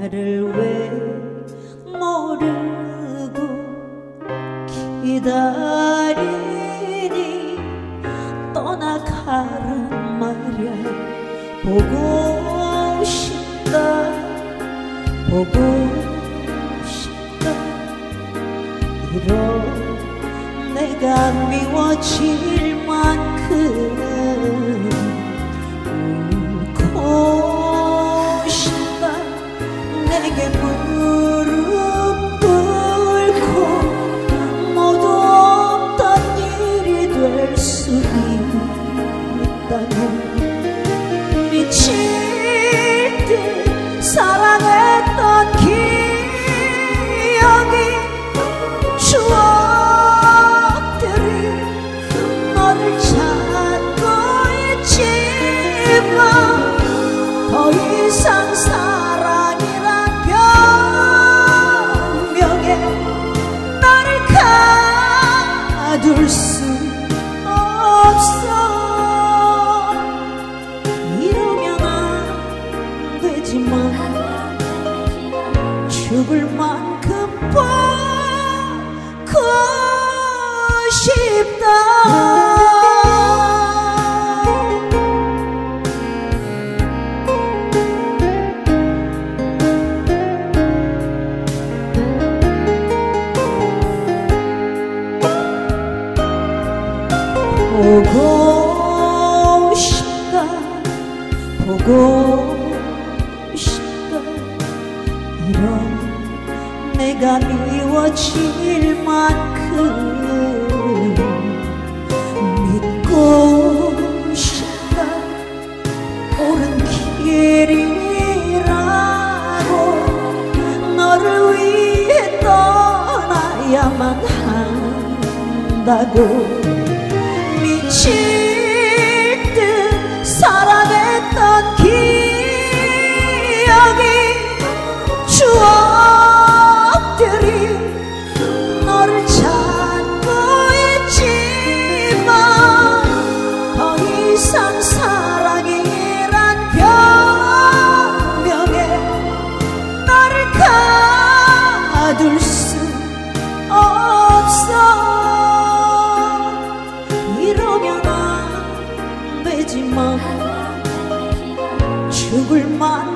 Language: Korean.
나를 왜 모르고 기다리니 떠나가란 말야. 보고 싶다 보고 싶다. 이런 내가 미워질 만큼 울고 싶다. 내게 무릎 꿇고 모두 없던 일이 될 수 있다면 미칠 듯 사랑했던 기억이 추억들이 너를 찾고 있지만 더 이상 사랑이란 변명에 나를 가둘 수 없어. 이러면 안 되지만 죽을 만큼 보고 싶다. 보고 싶다 보고 싶다. 이런 내가 미워질 만큼 믿고 싶다. 옳은 길이라고 너를 위해 떠나야만 한다고 미칠 듯 사랑했던 기억이 추억들이 너를 찾고 있지만 더 이상 사랑이란 변명에 나를 가둘 수 없어. 이러면 안 되지만 죽을 만